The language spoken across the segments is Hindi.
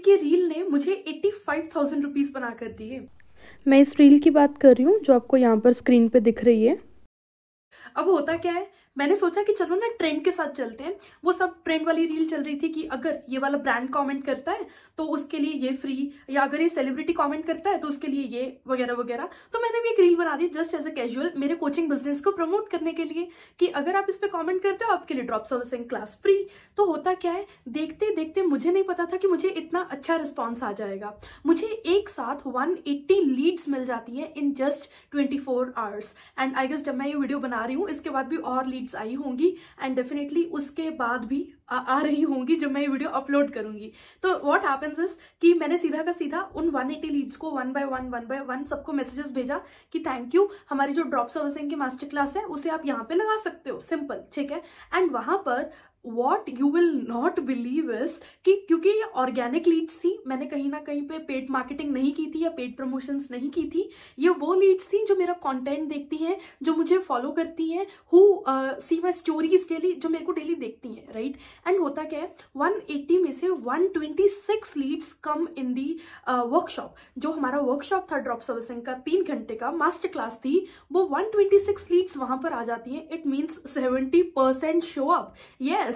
की रील ने मुझे 85,000 रुपीज़ बना कर दिए। मैं इस रील की बात कर रही हूँ जो आपको यहाँ पर स्क्रीन पे दिख रही है। अब होता क्या है, मैंने सोचा कि चलो ना ट्रेंड के साथ चलते हैं। वो सब ट्रेंड वाली रील चल रही थी कि अगर ये वाला ब्रांड कमेंट करता है तो उसके लिए ये फ्री, या अगर ये सेलिब्रिटी कमेंट करता है तो उसके लिए ये वगैरह वगैरह। तो मैंने भी एक रील बना दी जस्ट एज अ कैजुअल, मेरे कोचिंग बिजनेस को प्रमोट करने के लिए, कि अगर आप इस पे कमेंट करते हो आपके लिए ड्रॉप सर्विसिंग क्लास फ्री। तो होता क्या है, देखते देखते मुझे नहीं पता था कि मुझे इतना अच्छा रिस्पॉन्स आ जाएगा। मुझे एक साथ 180 लीड्स मिल जाती है in just 24 hours. And I guess जब मैं ये वीडियो बना रही हूँ इसके बाद भी और लीड्स आई होंगी, एंड डेफिनेटली उसके बाद भी आ रही होंगी जब मैं ये वीडियो अपलोड करूंगी। तो व्हाट हैपेंस इज कि मैंने सीधा का सीधा उन 180 लीड्स को वन बाय वन सबको मैसेजेस भेजा कि थैंक यू, हमारी जो ड्रॉप सर्विसिंग की मास्टर क्लास है उसे आप यहाँ पे लगा सकते हो, सिंपल, ठीक है। एंड वहां पर what you will not believe is कि क्योंकि ये ऑर्गेनिक लीड्स थी, मैंने कहीं ना कहीं पे पेड मार्केटिंग नहीं की थी या पेड प्रमोशंस नहीं की थी। ये वो लीड्स थी जो मेरा कंटेंट देखती हैं, जो मुझे फॉलो करती हैं, who see my stories daily, जो मेरे को डेली देखती हैं, राइट। एंड होता क्या है, 180 में से 126 लीड्स कम इन दी वर्कशॉप। जो हमारा वर्कशॉप था ड्रॉप सर्विसिंग का 3 घंटे का मास्टर क्लास थी, वो 126 लीड्स वहां पर आ जाती हैं। It means 70% show up. Yes,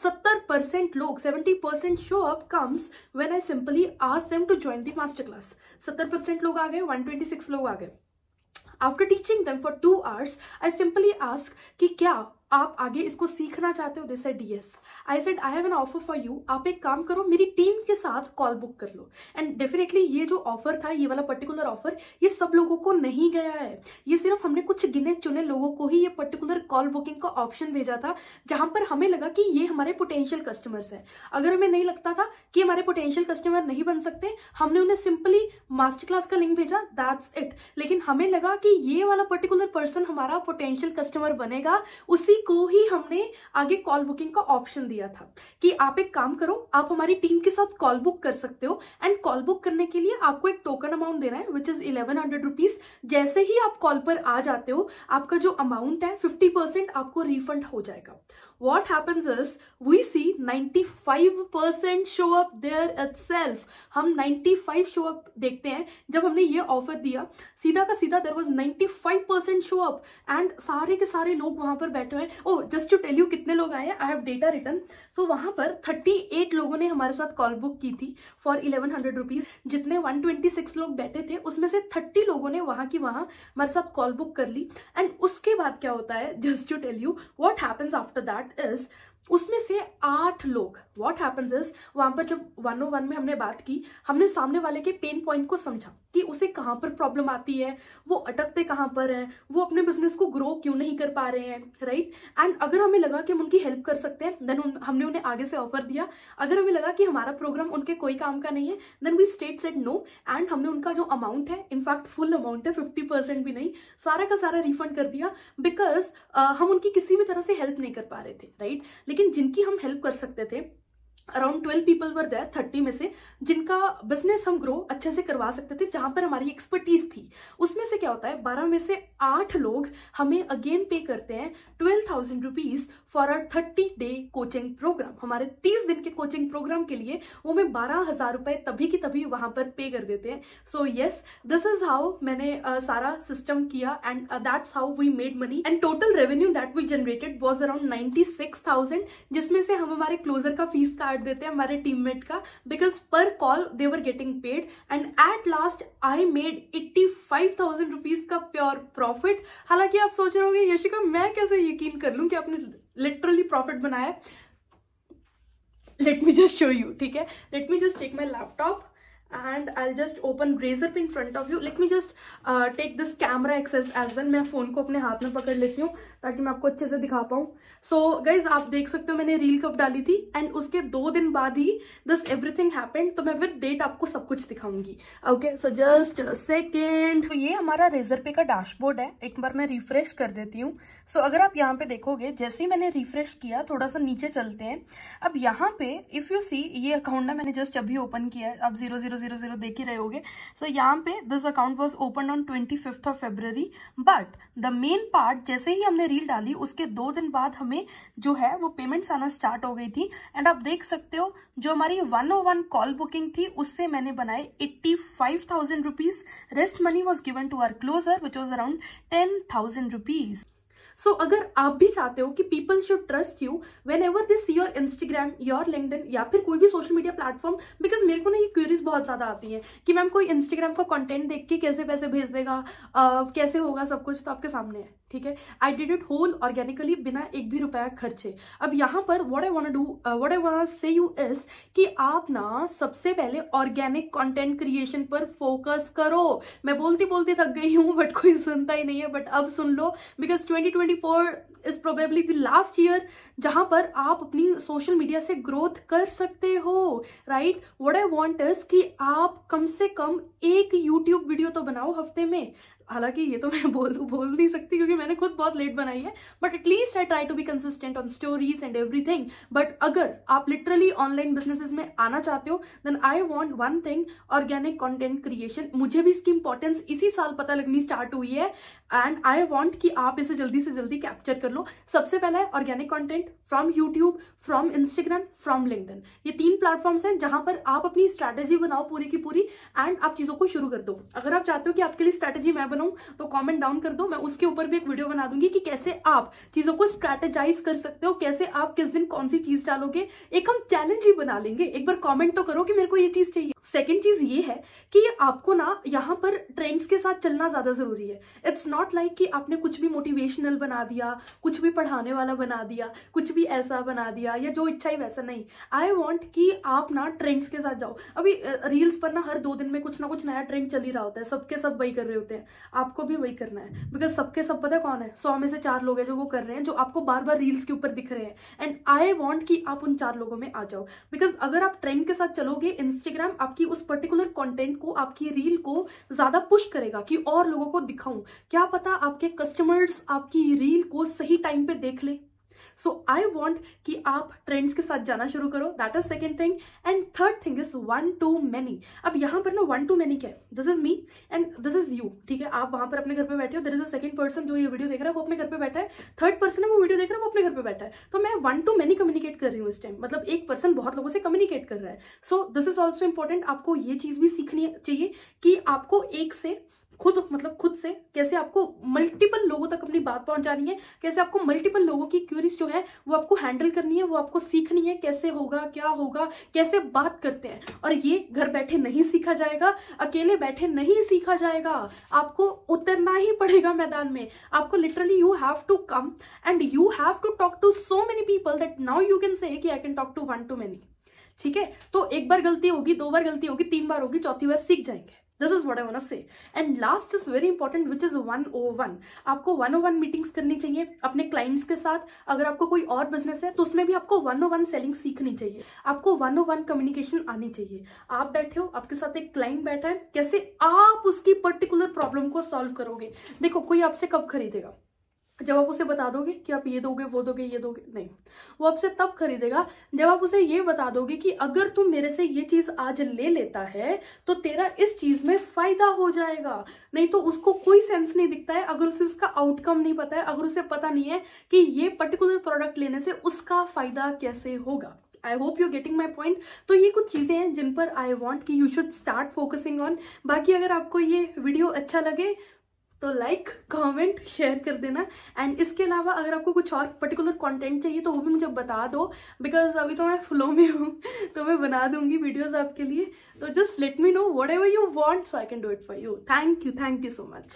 70% लोग, 70% show up comes when I simply ask them to join the master class. 70% लोग आ गए, 126 लोग आ गए। After teaching them for 2 hours I simply ask कि क्या आप आगे इसको सीखना चाहते हो? They said yes. I said I have an offer for you, आप एक काम करो, मेरी टीम के साथ कॉल बुक कर लो। एंड डेफिनेटली ये जो ऑफर था, ये वाला पर्टिकुलर ऑफर, ये सब लोगों को नहीं गया है। ये सिर्फ हमने कुछ गिने चुने लोगों को ही ये पर्टिकुलर कॉल बुकिंग का ऑप्शन भेजा था, जहां पर हमें लगा कि ये हमारे पोटेंशियल कस्टमर्स हैं। अगर हमें नहीं लगता था कि हमारे पोटेंशियल कस्टमर नहीं बन सकते, हमने उन्हें सिंपली मास्टर क्लास का लिंक भेजा, दैट्स इट। लेकिन हमें लगा कि ये वाला पर्टिकुलर पर्सन हमारा पोटेंशियल कस्टमर बनेगा, उसी को ही हमने आगे कॉल बुकिंग का ऑप्शन दिया था कि आप एक काम करो, आप हमारी टीम के साथ कॉल बुक कर सकते हो। एंड कॉल बुक करने के लिए आपको एक टोकन अमाउंट देना है विच इज 1100 रुपीज। जैसे ही आप कॉल पर आ जाते हो, आपका जो अमाउंट है 50% आपको रिफंड हो जाएगा। What happens is we see 95% show up there itself. हम 95 show up देखते हैं। जब हमने ये ऑफर दिया, सीधा का सीधा there was 95% show up, and सारे के सारे लोग वहां पर बैठे हुए। Oh, just to tell you कितने लोग आए हैं, I have data return. So वहां पर 38 लोगों ने हमारे साथ कॉल बुक की थी फॉर 1100 रुपीज। जितने 126 लोग बैठे थे उसमें से 30 लोगों ने वहां की वहां हमारे साथ कॉल बुक कर ली। एंड उसके बाद क्या होता है, just to tell you what happens after that is उसमें से 8 लोग, व्हाट हैपेंस इज, वहां पर जब 101 में हमने बात की, हमने सामने वाले के पेन पॉइंट को समझा कि उसे कहां पर प्रॉब्लम आती है, वो अटकते कहां पर हैं, वो अपने बिजनेस को ग्रो क्यों नहीं कर पा रहे हैं, राइट। एंड अगर हमें लगा कि हम उनकी हेल्प कर सकते हैं, देन हमने उन्हें आगे से ऑफर दिया। अगर हमें लगा कि हमारा प्रोग्राम उनके कोई काम का नहीं है, then we straight said no. And हमने उनका जो अमाउंट है, इनफैक्ट फुल अमाउंट है, 50% भी नहीं, सारा का सारा रिफंड कर दिया, बिकॉज हम उनकी किसी भी तरह से हेल्प नहीं कर पा रहे थे, राइट। लेकिन जिनकी हम हेल्प कर सकते थे, अराउंड 12 पीपल वर देयर, 30 में से, जिनका बिजनेस हम ग्रो अच्छे से करवा सकते थे, जहां पर हमारी एक्सपर्टीज थी। उसमें से क्या होता है, 12 में से 8 लोग हमें अगेन पे करते हैं 12,000 rupees for a 30 day coaching programme. हमारे 30 दिन के कोचिंग प्रोग्राम के लिए वो हमें 12,000 रुपए तभी की तभी वहां पर पे कर देते हैं। So yes, this is how मैंने सारा सिस्टम किया, and that's how we made money. And total revenue that we generated was around 96,000, जिसमें से हम हमारे क्लोजर का फीस कार्ड देते हैं हमारे टीममेट का, because per call they were getting paid. And at last I made 85,000 rupees का प्योर प्रॉफिट। हालांकि आप सोच रहे होंगे यशिका मैं कैसे यकीन कर लूं कि आपने लिटरली प्रॉफिट बनाया। Let me just show you, ठीक है। Let me just take my laptop and I'll just open Razorpay in front of you. Let me just take this camera access as well. मैं फोन को अपने हाथ में पकड़ लेती हूँ ताकि मैं आपको अच्छे से दिखा पाऊँ। So guys, आप देख सकते हो मैंने रील कब डाली थी, एंड उसके 2 दिन बाद ही this everything happened। तो मैं विद डेट आपको सब कुछ दिखाऊंगी। Okay, so just second. तो ये हमारा Razorpay का डैशबोर्ड है, एक बार मैं रिफ्रेश कर देती हूँ। सो अगर आप यहाँ पे देखोगे, जैसे ही मैंने रिफ्रेश किया, थोड़ा सा नीचे चलते हैं। अब यहाँ पे इफ यू सी, ये अकाउंट ना मैंने जस्ट अभी ओपन किया है, अब 000 000 देख ही रहे होगे। सो यहाँ पे this account was open on 25th of February, but the main part जैसे ही हमने रील डाली उसके 2 दिन बाद हमें जो है वो पेमेंट्स आना स्टार्ट हो गई थी। एंड आप देख सकते हो जो हमारी 101 कॉल बुकिंग थी उससे मैंने बनाए 85,000 rupees. Rest money was given to our closer which was around 10,000 rupees. सो अगर आप भी चाहते हो कि people should trust you whenever they see your Instagram, your LinkedIn या फिर कोई भी सोशल मीडिया प्लेटफॉर्म, बिकॉज मेरे को ना ये क्वेरीज बहुत ज्यादा आती हैं कि मैम कोई इंस्टाग्राम का कंटेंट देख के कैसे पैसे भेज देगा, कैसे होगा सब कुछ, तो आपके सामने है, ठीक है। I did it whole organically बिना एक भी रुपया खर्चे। अब यहाँ पर what I want to say you is कि आप ना सबसे पहले ऑर्गेनिक कंटेंट क्रिएशन पर फोकस करो। मैं बोलती बोलती थक गई हूँ बट कोई सुनता ही नहीं है, बट अब सुन लो because 2024 is probably the last year जहां पर आप अपनी सोशल मीडिया से ग्रोथ कर सकते हो, right. What I want is कि आप कम से कम एक यूट्यूब वीडियो तो बनाओ हफ्ते में। हालांकि ये तो मैं बोल नहीं सकती क्योंकि मैंने खुद बहुत लेट बनाई है, but at least I try to be consistent on stories and everything. But अगर आप लिटरली ऑनलाइन बिजनेसेस में आना चाहते हो then I want one thing, organic content creation. मुझे भी इसकी इंपॉर्टेंस इसी साल पता लगनी स्टार्ट हुई है एंड आई वांट कि आप इसे जल्दी से जल्दी कैप्चर कर लो। सबसे पहला है organic content from YouTube, from Instagram, from LinkedIn. ये 3 प्लेटफॉर्म्स हैं जहां पर आप अपनी स्ट्रैटेजी बनाओ पूरी की पूरी एंड आप चीजों को शुरू कर दो। अगर आप चाहते हो कि आपके लिए स्ट्रैटेजी मैं बनाऊं तो कमेंट डाउन कर दो, मैं उसके ऊपर भी एक वीडियो बना दूंगी कि कैसे आप चीजों को स्ट्रैटेजाइज कर सकते हो, कैसे आप किस दिन कौन सी चीज डालोगे। एक हम चैलेंज ही बना लेंगे, एक बार कमेंट तो करो कि मेरे को ये चीज चाहिए। सेकेंड चीज ये है कि आपको ना यहाँ पर ट्रेंड्स के साथ चलना ज्यादा जरूरी है। इट्स नॉट लाइक कि आपने कुछ भी मोटिवेशनल बना दिया, कुछ भी पढ़ाने वाला बना दिया, कुछ भी ऐसा बना दिया या जो इच्छा ही वैसा नहीं। आई वॉन्ट कि आप ना ट्रेंड्स के साथ जाओ। अभी रील्स पर ना हर 2 दिन में कुछ ना कुछ नया ट्रेंड चल ही रहा होता है, सबके सब वही कर रहे होते हैं, आपको भी वही करना है। बिकॉज सबके सब पता है कौन है, 100 में से 4 लोग हैं जो वो कर रहे हैं, जो आपको बार बार रील्स के ऊपर दिख रहे हैं। एंड आई वॉन्ट कि आप उन 4 लोगों में आ जाओ। बिकॉज अगर आप ट्रेंड के साथ चलोगे, इंस्टाग्राम आपकी उस पर्टिकुलर कंटेंट को, आपकी रील को ज्यादा पुश करेगा कि और लोगों को दिखाऊं। क्या पता आपके कस्टमर्स आपकी रील को सही टाइम पे देख ले। सो आई वॉन्ट कि आप ट्रेंड्स के साथ जाना शुरू करो। That is second thing. And third thing is 1 to many। अब यहाँ पर ना 1 to many क्या है, this is me and this is you, ठीक है। आप वहां पर अपने घर पे बैठे हो, there is a second person जो ये वीडियो देख रहा है वो अपने घर पे बैठा है, थर्ड पर्सन है वो वीडियो देख रहा है वो अपने घर पे बैठा है। तो मैं 1 to many कम्युनिकेट कर रही हूँ इस टाइम, मतलब एक पर्सन बहुत लोगों से कम्युनिकेट कर रहा है। So this is also important. आपको ये चीज भी सीखनी चाहिए कि आपको एक से खुद से कैसे आपको मल्टीपल लोगों तक अपनी बात पहुंचानी है, कैसे आपको मल्टीपल लोगों की क्यूरीज जो है वो आपको हैंडल करनी है, वो आपको सीखनी है, कैसे होगा, क्या होगा, कैसे बात करते हैं। और ये घर बैठे नहीं सीखा जाएगा, अकेले बैठे नहीं सीखा जाएगा, आपको उतरना ही पड़ेगा मैदान में। आपको literally you have to come and you have to talk to so many people that now you can say कि I can talk to 1 to many। ठीक है, तो एक बार गलती होगी, 2 बार गलती होगी, 3 बार होगी, 4थी बार सीख जाएंगे। This is what I want to say. And last is very important, which is 101। आपको 101 मीटिंग्स करनी चाहिए अपने क्लाइंट्स के साथ। अगर आपको कोई और बिजनेस है तो उसमें भी आपको 101 सेलिंग सीखनी चाहिए, आपको 101 कम्युनिकेशन आनी चाहिए। आप बैठे हो, आपके साथ एक क्लाइंट बैठा है, कैसे आप उसकी पर्टिकुलर प्रॉब्लम को सॉल्व करोगे। देखो, कोई आपसे कब खरीदेगा, जब आप उसे बता दोगे कि आप ये दोगे, वो दोगे, ये दोगे, नहीं। वो आपसे तब खरीदेगा जब आप उसे ये बता दोगे कि अगर तू मेरे से ये चीज आज ले लेता है तो तेरा इस चीज में फायदा हो जाएगा। नहीं तो उसको कोई सेंस नहीं दिखता है अगर उसे उसका आउटकम नहीं पता है, अगर उसे पता नहीं है कि ये पर्टिकुलर प्रोडक्ट लेने से उसका फायदा कैसे होगा। I hope you getting my point. तो ये कुछ चीजें हैं जिन पर आई वॉन्ट कि you should start focusing on. बाकी अगर आपको ये वीडियो अच्छा लगे तो लाइक, कमेंट, शेयर कर देना। एंड इसके अलावा अगर आपको कुछ और पर्टिकुलर कंटेंट चाहिए तो वो भी मुझे बता दो, बिकॉज अभी तो मैं फ्लो में हूँ तो मैं बना दूंगी वीडियोस आपके लिए। तो just let me know whatever you want so I can do it for you. Thank you so much.